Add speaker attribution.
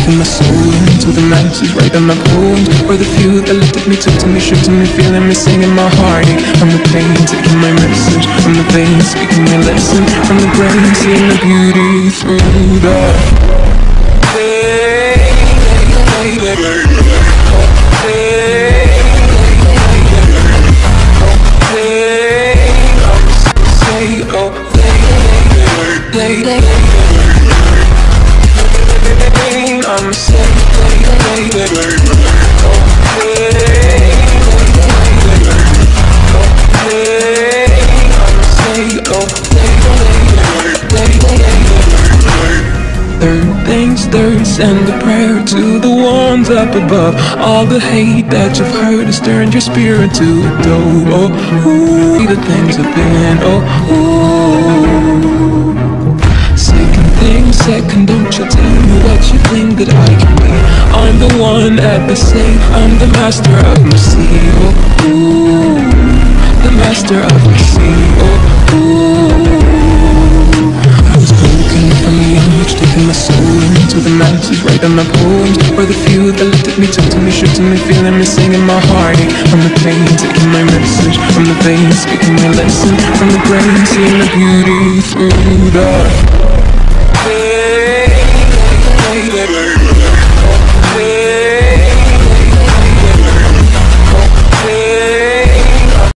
Speaker 1: taking my soul into the masses, writing my poems for the few that looked at me, took to me, shook to me, feeling me, singing my heartache. From the pain, taking my message, from the vein, speaking my lesson, from the brain, seeing the beauty through the thirst and a prayer to the ones up above. All the hate that you've heard has turned your spirit to a dove. Oh, ooh, the things have been. Oh, ooh. Second thing, second, don't you tell me what you think that I can be. I'm the one at the same. I'm the master of my sea. Oh, ooh, the master of my sea. Oh, ooh. From the age, taking my soul into the masses, writing my poems for the few that looked at me, took to me, shook to me, feeling me, singing my heartache. From the pain, taking my message, from the vein, speaking my lesson, from the brain, seeing the beauty through the